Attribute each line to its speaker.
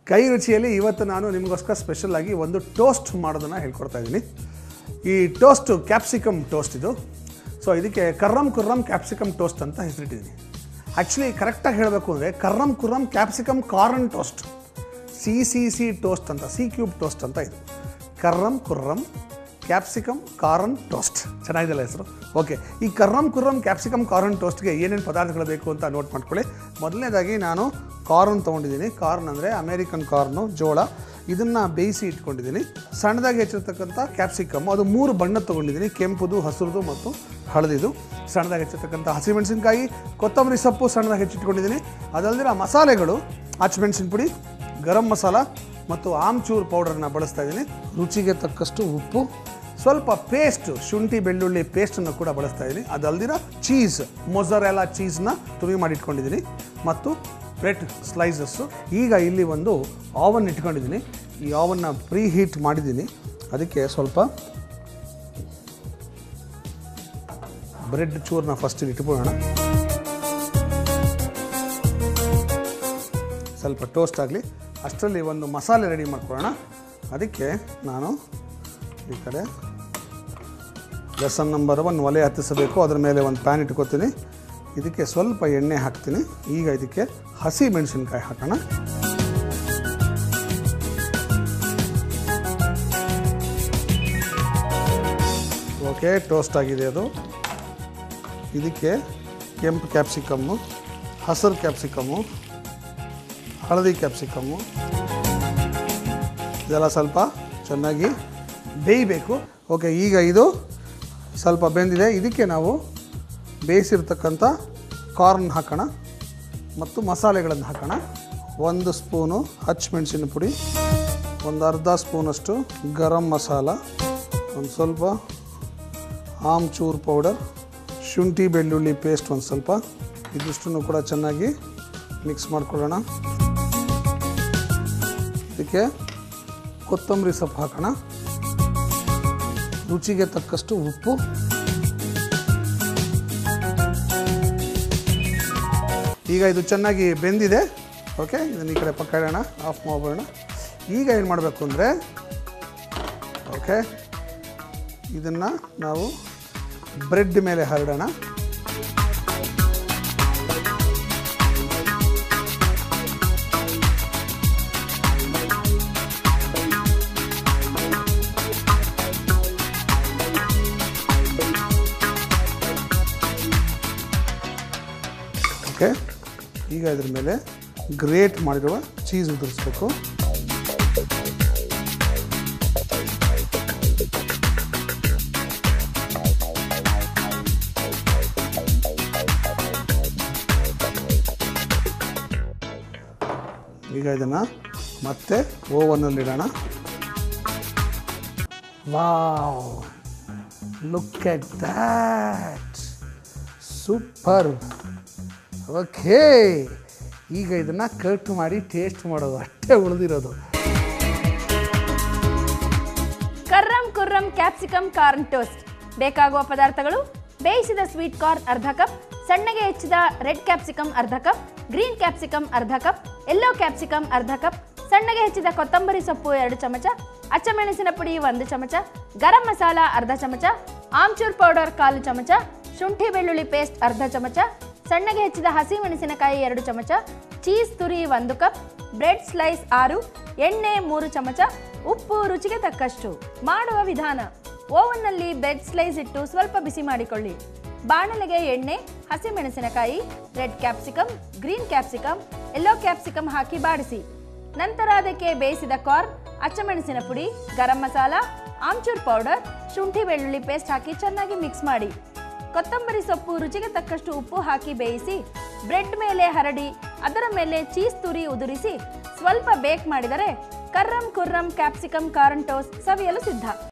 Speaker 1: ಕೈ ರುಚಿಯಲ್ಲಿ ಇವತ್ತು ನಾನು ನಿಮಗೋಸ್ಕರ ಸ್ಪೆಷಲ್ ಆಗಿ ಒಂದು ಟೋಸ್ಟ್ ಮಾಡೋದನ್ನು ಹೇಳ್ಕೊಡ್ತಾ ಇದ್ದೀನಿ. ಈ ಟೋಸ್ಟು ಕ್ಯಾಪ್ಸಿಕಮ್ ಟೋಸ್ಟ್ ಇದು. ಸೊ ಇದಕ್ಕೆ ಕರ್ರಮ್ ಕುರ್ರಮ್ ಕ್ಯಾಪ್ಸಿಕಮ್ ಟೋಸ್ಟ್ ಅಂತ ಹೆಸರಿಟ್ಟಿದ್ದೀನಿ. ಆ್ಯಕ್ಚುಲಿ ಕರೆಕ್ಟಾಗಿ ಹೇಳಬೇಕು ಅಂದರೆ ಕರ್ರಮ್ ಕುರ್ರಮ್ capsicum corn toast, C toast ಅಂತ, ಸಿ ಕ್ಯೂಬ್ ಟೋಸ್ಟ್ ಅಂತ ಇದು. ಕರ್ರಮ್ ಕುರ್ರಮ್ ಕ್ಯಾಪ್ಸಿಕಮ್ ಕಾರ್ನ್ ಟೋಸ್ಟ್, ಚೆನ್ನಾಗಿದೆಲ್ಲ ಹೆಸರು. ಓಕೆ, ಈ ಕರ್ರಮ್ ಕುರ್ರಮ್ ಕ್ಯಾಪ್ಸಿಕಮ್ ಕಾರ್ನ್ ಟೋಸ್ಟ್ಗೆ ಏನೇನು ಪದಾರ್ಥಗಳು ಬೇಕು ಅಂತ ನೋಟ್ ಮಾಡ್ಕೊಳ್ಳಿ. ಮೊದಲನೇದಾಗಿ ನಾನು ಕಾರ್ನ್ ತೊಗೊಂಡಿದ್ದೀನಿ. ಕಾರ್ನ್ ಅಂದರೆ ಅಮೇರಿಕನ್ ಕಾರ್ನು, ಜೋಳ. ಇದನ್ನು ಬೇಯಿಸಿ ಇಟ್ಕೊಂಡಿದ್ದೀನಿ. ಸಣ್ಣದಾಗಿ ಹೆಚ್ಚಿರ್ತಕ್ಕಂಥ ಕ್ಯಾಪ್ಸಿಕಮ್, ಅದು 3 ಬಣ್ಣ ತೊಗೊಂಡಿದ್ದೀನಿ, ಕೆಂಪುದು, ಹಸಿರುದು ಮತ್ತು ಹಳದಿದು. ಸಣ್ಣದಾಗಿ ಹೆಚ್ಚಿರ್ತಕ್ಕಂಥ ಹಸಿಮೆಣಸಿನ್ಕಾಯಿ, ಕೊತ್ತಂಬರಿ ಸೊಪ್ಪು ಸಣ್ಣದಾಗಿ ಹೆಚ್ಚಿಟ್ಕೊಂಡಿದ್ದೀನಿ. ಅದಲ್ಲದೆ ಮಸಾಲೆಗಳು ಹಸಿಮೆಣಸಿನ ಪುಡಿ, ಗರಂ ಮಸಾಲ ಮತ್ತು ಆಮ್ಚೂರ್ ಪೌಡರ್ನ ಬಳಸ್ತಾ ಇದ್ದೀನಿ. ರುಚಿಗೆ ತಕ್ಕಷ್ಟು ಉಪ್ಪು, ಸ್ವಲ್ಪ ಪೇಸ್ಟ್, ಶುಂಠಿ ಬೆಳ್ಳುಳ್ಳಿ ಪೇಸ್ಟನ್ನು ಕೂಡ ಬಳಸ್ತಾ ಇದ್ದೀನಿ. ಅದಲ್ದಿರ ಚೀಸ್, ಮೊಜರೆಲ್ಲಾ ಚೀಸ್ನ ತುರಿ ಮಾಡಿ ಇಟ್ಕೊಂಡಿದ್ದೀನಿ ಮತ್ತು ಬ್ರೆಡ್ ಸ್ಲೈಸಸ್ಸು. ಈಗ ಇಲ್ಲಿ ಒಂದು ಆವನ್ ಇಟ್ಕೊಂಡಿದ್ದೀನಿ. ಈ ಆವನ್ನ ಪ್ರೀ ಹೀಟ್ ಮಾಡಿದ್ದೀನಿ. ಅದಕ್ಕೆ ಸ್ವಲ್ಪ ಬ್ರೆಡ್ ಚೂರನ್ನ ಫಸ್ಟಿಗೆ ಇಟ್ಕೊಳ್ಳೋಣ. ಸ್ವಲ್ಪ ಟೋಸ್ಟ್ ಆಗಲಿ. ಅಷ್ಟರಲ್ಲಿ ಒಂದು ಮಸಾಲೆ ರೆಡಿ ಮಾಡ್ಕೊಳ್ಳೋಣ. ಅದಕ್ಕೆ ನಾನು ಈ ಕಡೆ ಲೆಸನ್ ನಂಬರ್ 1 ಒಲೆ ಹತ್ತಿಸಬೇಕು. ಅದರ ಮೇಲೆ ಒಂದು ಪ್ಯಾನ್ ಇಟ್ಕೋತೀನಿ. ಇದಕ್ಕೆ ಸ್ವಲ್ಪ ಎಣ್ಣೆ ಹಾಕ್ತೀನಿ. ಈಗ ಇದಕ್ಕೆ ಹಸಿ ಮೆಣಸಿನ್ಕಾಯಿ ಹಾಕೋಣ. ಓಕೆ, ಟೋಸ್ಟ್ ಆಗಿದೆ ಅದು. ಇದಕ್ಕೆ ಕೆಂಪು ಕ್ಯಾಪ್ಸಿಕಮ್ಮು, ಹಸಿರು ಕ್ಯಾಪ್ಸಿಕಮ್ಮು, ಹಳದಿ ಕ್ಯಾಪ್ಸಿಕಮ್ಮು ಇದೆಲ್ಲ ಸ್ವಲ್ಪ ಚೆನ್ನಾಗಿ ಬೇಯಬೇಕು. ಓಕೆ, ಈಗ ಇದು ಸ್ವಲ್ಪ ಬೆಂದಿದೆ. ಇದಕ್ಕೆ ನಾವು ಬೇಯಿಸಿರ್ತಕ್ಕಂಥ ಕಾರ್ನ್ ಹಾಕೋಣ ಮತ್ತು ಮಸಾಲೆಗಳನ್ನು ಹಾಕೋಣ. 1 ಸ್ಪೂನು ಹಸಿಮೆಣಸಿನ ಪುಡಿ, ಒಂದು ಅರ್ಧ ಸ್ಪೂನಷ್ಟು ಗರಂ ಮಸಾಲ, ಒಂದು ಸ್ವಲ್ಪ ಆಮ್ಚೂರ್ ಪೌಡರ್, ಶುಂಠಿ ಬೆಳ್ಳುಳ್ಳಿ ಪೇಸ್ಟ್ ಒಂದು ಸ್ವಲ್ಪ. ಇದಿಷ್ಟನ್ನು ಕೂಡ ಚೆನ್ನಾಗಿ ಮಿಕ್ಸ್ ಮಾಡ್ಕೊಳ್ಳೋಣ. ಇದಕ್ಕೆ ಕೊತ್ತಂಬರಿ ಸೊಪ್ಪು ಹಾಕೋಣ. ರುಚಿಗೆ ತಕ್ಕಷ್ಟು ಉಪ್ಪು. ಈಗ ಇದು ಚೆನ್ನಾಗಿ ಬೆಂದಿದೆ. ಓಕೆ, ಇದನ್ನು ಈ ಕಡೆ ಪಕ್ಕ ಇಡೋಣ, ಆಫ್ ಮಾಡೋಣ. ಈಗ ಏನು ಮಾಡಬೇಕು ಅಂದರೆ, ಓಕೆ, ಇದನ್ನು ನಾವು ಬ್ರೆಡ್ ಮೇಲೆ ಹರಡೋಣ. ಓಕೆ, ಈಗ ಇದ್ರ ಮೇಲೆ ಗ್ರೇಟ್ ಮಾಡಿರುವ ಚೀಸ್ ಉದುರಿಸ್ಬೇಕು. ಈಗ ಇದನ್ನು ಮತ್ತೆ ಓವನ್ನಲ್ಲಿಡೋಣ. Wow, look at that, super. Okay, ಈಗ ಇದನ್ನು ಕಟ್ ಮಾಡಿ ಟೇಸ್ಟ್ ಮಾಡೋದು ಅಷ್ಟೇ ಉಳಿದಿರೋದು.
Speaker 2: ಕರ್ರಮ್ ಕುರ್ರಮ್ ಕ್ಯಾಪ್ಸಿಕಮ್ ಕಾರ್ನ್ ಟೋಸ್ಟ್. ಬೇಕಾಗುವ ಪದಾರ್ಥಗಳು: ಬೇಯಿಸಿದ ಸ್ವೀಟ್ ಕಾರ್ನ್ ಅರ್ಧ ಕಪ್, ಸಣ್ಣಗೆ ಹೆಚ್ಚಿದ ರೆಡ್ ಕ್ಯಾಪ್ಸಿಕಮ್ ಅರ್ಧ ಕಪ್, ಗ್ರೀನ್ ಕ್ಯಾಪ್ಸಿಕಮ್ ಅರ್ಧ ಕಪ್, ಯೆಲ್ಲೋ ಕ್ಯಾಪ್ಸಿಕಮ್ ಅರ್ಧ ಕಪ್, ಸಣ್ಣಗೆ ಹೆಚ್ಚಿದ ಕೊತ್ತಂಬರಿ ಸೊಪ್ಪು 2 ಚಮಚ, ಹಸಿಮೆಣಸಿನ ಪುಡಿ 1 ಚಮಚ, ಗರಂ ಮಸಾಲ ಅರ್ಧ ಚಮಚ, ಆಮ್ಚೂರ್ ಪೌಡರ್ 1/4 ಚಮಚ, ಶುಂಠಿ ಬೆಳ್ಳುಳ್ಳಿ ಪೇಸ್ಟ್ ಅರ್ಧ ಚಮಚ, ಸಣ್ಣಗೆ ಹೆಚ್ಚಿದ ಹಸಿ ಮೆಣಸಿನಕಾಯಿ 2 ಚಮಚ, ಚೀಸ್ ತುರಿ 1 ಕಪ್, ಬ್ರೆಡ್ ಸ್ಲೈಸ್ 6, ಎಣ್ಣೆ 3 ಚಮಚ, ಉಪ್ಪು ರುಚಿಗೆ ತಕ್ಕಷ್ಟು. ಮಾಡುವ ವಿಧಾನ: ಓವನ್ನಲ್ಲಿ ಬ್ರೆಡ್ ಸ್ಲೈಸ್ ಇಟ್ಟು ಸ್ವಲ್ಪ ಬಿಸಿ ಮಾಡಿಕೊಳ್ಳಿ. ಬಾಣಲೆಗೆ ಎಣ್ಣೆ, ಹಸಿ ಮೆಣಸಿನಕಾಯಿ, red capsicum, green capsicum, yellow capsicum ಹಾಕಿ ಬಾಡಿಸಿ. ನಂತರ ಅದಕ್ಕೆ ಬೇಯಿಸಿದ ಕಾರ್ನ್, ಹಸಿಮೆಣಸಿನ ಪುಡಿ, ಗರಂ ಮಸಾಲ, ಆಮ್ಚೂರ್ ಪೌಡರ್, ಶುಂಠಿ ಬೆಳ್ಳುಳ್ಳಿ ಪೇಸ್ಟ್ ಹಾಕಿ ಚೆನ್ನಾಗಿ ಮಿಕ್ಸ್ ಮಾಡಿ. ಕೊತ್ತಂಬರಿ ಸೊಪ್ಪು, ರುಚಿಗೆ ತಕ್ಕಷ್ಟು ಉಪ್ಪು ಹಾಕಿ ಬೇಯಿಸಿ. ಬ್ರೆಡ್ ಮೇಲೆ ಹರಡಿ ಅದರ ಮೇಲೆ ಚೀಸ್ ತುರಿ ಉದುರಿಸಿ ಸ್ವಲ್ಪ ಬೇಕ್ ಮಾಡಿದರೆ ಕರ್ರಮ್ ಕುರ್ರಮ್ ಕ್ಯಾಪ್ಸಿಕಮ್ ಕಾರ್ನ್ ಟೋಸ್ಟ್ ಸವಿಯಲು ಸಿದ್ಧ.